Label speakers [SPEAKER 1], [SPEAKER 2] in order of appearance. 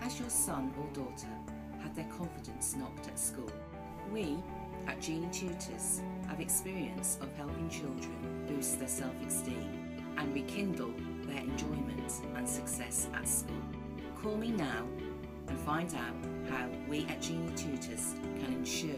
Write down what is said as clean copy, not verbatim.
[SPEAKER 1] Has your son or daughter had their confidence knocked at school? We at Genie Tutors have experience of helping children boost their self-esteem and rekindle their enjoyment and success at school. Call me now and find out how we at Genie Tutors can ensure